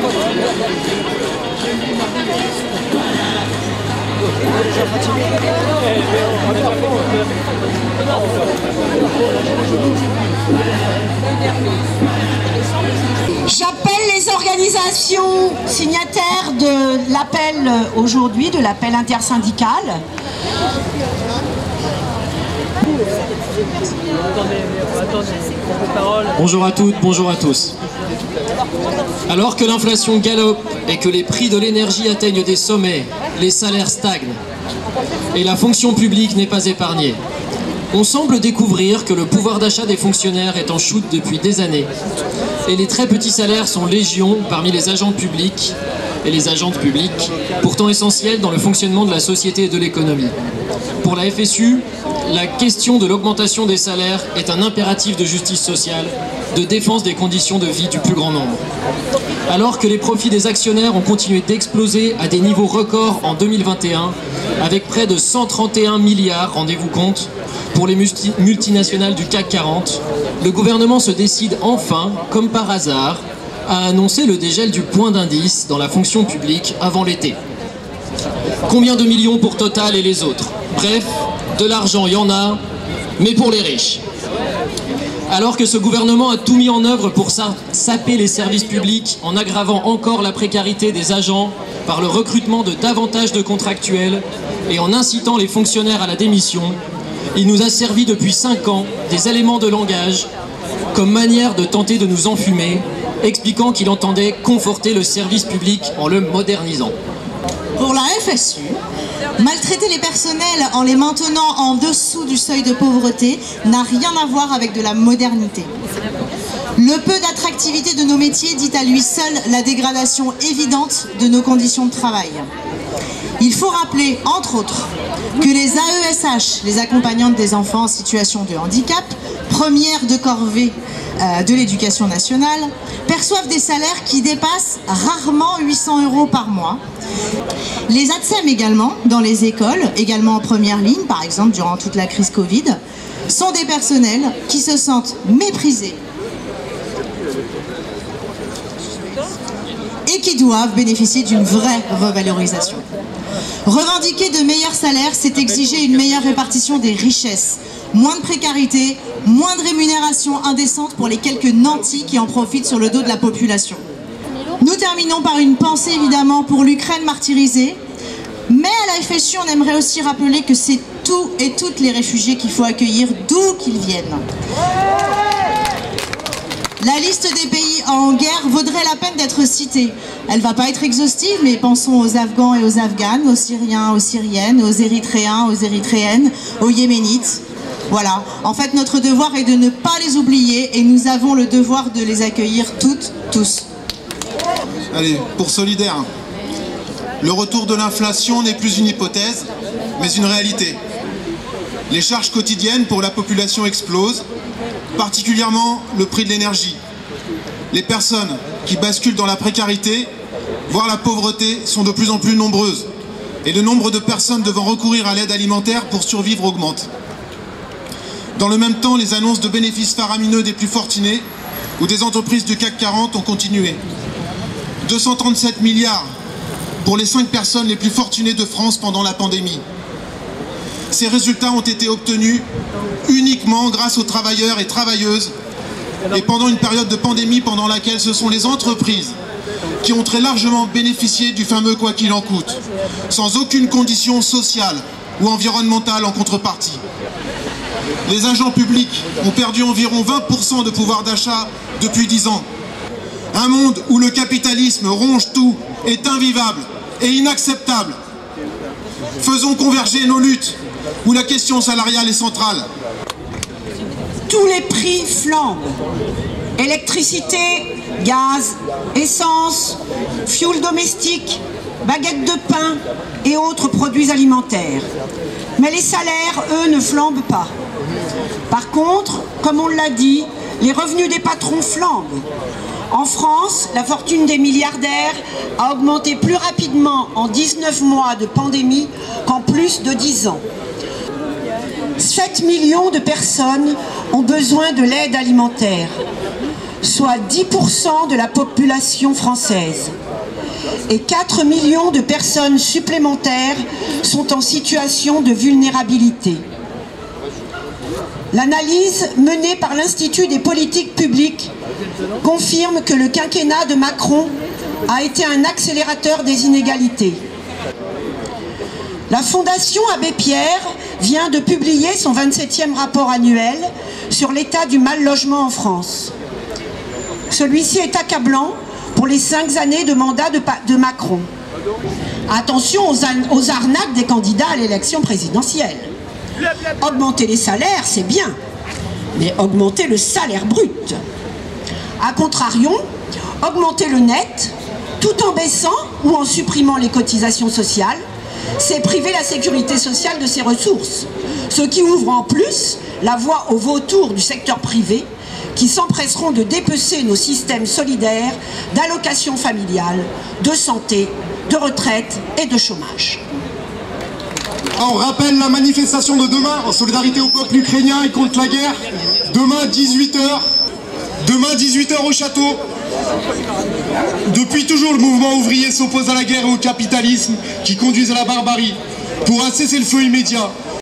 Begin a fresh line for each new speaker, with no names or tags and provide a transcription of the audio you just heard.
J'appelle les organisations signataires de l'appel aujourd'hui, de l'appel intersyndical.
Bonjour à toutes, bonjour à tous. Alors que l'inflation galope et que les prix de l'énergie atteignent des sommets, les salaires stagnent et la fonction publique n'est pas épargnée, on semble découvrir que le pouvoir d'achat des fonctionnaires est en chute depuis des années et les très petits salaires sont légion parmi les agents publics et les agentes publiques, pourtant essentiels dans le fonctionnement de la société et de l'économie. Pour la FSU, la question de l'augmentation des salaires est un impératif de justice sociale, de défense des conditions de vie du plus grand nombre. Alors que les profits des actionnaires ont continué d'exploser à des niveaux records en 2021, avec près de 131 milliards, rendez-vous compte, pour les multinationales du CAC 40, le gouvernement se décide enfin, comme par hasard, à annoncer le dégel du point d'indice dans la fonction publique avant l'été. Combien de millions pour Total et les autres? Bref, de l'argent il y en a, mais pour les riches. Alors que ce gouvernement a tout mis en œuvre pour saper les services publics en aggravant encore la précarité des agents par le recrutement de davantage de contractuels et en incitant les fonctionnaires à la démission, il nous a servi depuis 5 ans des éléments de langage comme manière de tenter de nous enfumer, expliquant qu'il entendait conforter le service public en le modernisant.
Pour la FSU, maltraiter les personnels en les maintenant en dessous du seuil de pauvreté n'a rien à voir avec de la modernité. Le peu d'attractivité de nos métiers dit à lui seul la dégradation évidente de nos conditions de travail. Il faut rappeler, entre autres, que les AESH, les accompagnantes des enfants en situation de handicap, première de corvée de l'éducation nationale, perçoivent des salaires qui dépassent rarement 800 € par mois. Les ATSEM également, dans les écoles, également en première ligne, par exemple durant toute la crise Covid, sont des personnels qui se sentent méprisés et qui doivent bénéficier d'une vraie revalorisation. Revendiquer de meilleurs salaires, c'est exiger une meilleure répartition des richesses, moins de précarité, moins de rémunération indécente pour les quelques nantis qui en profitent sur le dos de la population. Nous terminons par une pensée évidemment pour l'Ukraine martyrisée, mais à la FSU on aimerait aussi rappeler que c'est tous et toutes les réfugiés qu'il faut accueillir d'où qu'ils viennent. La liste des pays en guerre vaudrait la peine d'être citée. Elle ne va pas être exhaustive, mais pensons aux Afghans et aux Afghanes, aux Syriens, aux Syriennes, aux Érythréens, aux Érythréennes, aux Yéménites. Voilà, en fait notre devoir est de ne pas les oublier et nous avons le devoir de les accueillir toutes, tous.
Allez, pour Solidaire, le retour de l'inflation n'est plus une hypothèse, mais une réalité. Les charges quotidiennes pour la population explosent, particulièrement le prix de l'énergie. Les personnes qui basculent dans la précarité, voire la pauvreté, sont de plus en plus nombreuses. Et le nombre de personnes devant recourir à l'aide alimentaire pour survivre augmente. Dans le même temps, les annonces de bénéfices faramineux des plus fortunés ou des entreprises du CAC 40 ont continué. 237 milliards pour les 5 personnes les plus fortunées de France pendant la pandémie. Ces résultats ont été obtenus uniquement grâce aux travailleurs et travailleuses et pendant une période de pandémie pendant laquelle ce sont les entreprises qui ont très largement bénéficié du fameux quoi qu'il en coûte, sans aucune condition sociale ou environnementale en contrepartie. Les agents publics ont perdu environ 20% de pouvoir d'achat depuis 10 ans. Un monde où le capitalisme ronge tout est invivable et inacceptable. Faisons converger nos luttes, où la question salariale est centrale.
Tous les prix flambent. Électricité, gaz, essence, fioul domestique, baguettes de pain et autres produits alimentaires. Mais les salaires, eux, ne flambent pas. Par contre, comme on l'a dit, les revenus des patrons flambent. En France, la fortune des milliardaires a augmenté plus rapidement en 19 mois de pandémie qu'en plus de 10 ans. 7 millions de personnes ont besoin de l'aide alimentaire.
soit 10% de la population française. Et 4 millions de personnes supplémentaires sont en situation de vulnérabilité. L'analyse menée par l'Institut des politiques publiques confirme que le quinquennat de Macron a été un accélérateur des inégalités. La Fondation Abbé Pierre vient de publier son 27e rapport annuel sur l'état du mal-logement en France. Celui-ci est accablant pour les 5 années de mandat de Macron. Attention aux arnaques des candidats à l'élection présidentielle. Augmenter les salaires, c'est bien, mais augmenter le salaire brut. A contrario, augmenter le net, tout en baissant ou en supprimant les cotisations sociales, c'est priver la sécurité sociale de ses ressources, ce qui ouvre en plus la voie aux vautours du secteur privé qui s'empresseront de dépecer nos systèmes solidaires d'allocations familiales, de santé, de retraite et de chômage.
On rappelle la manifestation de demain en solidarité au peuple ukrainien et contre la guerre. Demain 18h. Demain 18h au château. Depuis toujours, le mouvement ouvrier s'oppose à la guerre et au capitalisme qui conduisent à la barbarie. Pour un cessez-le-feu immédiat,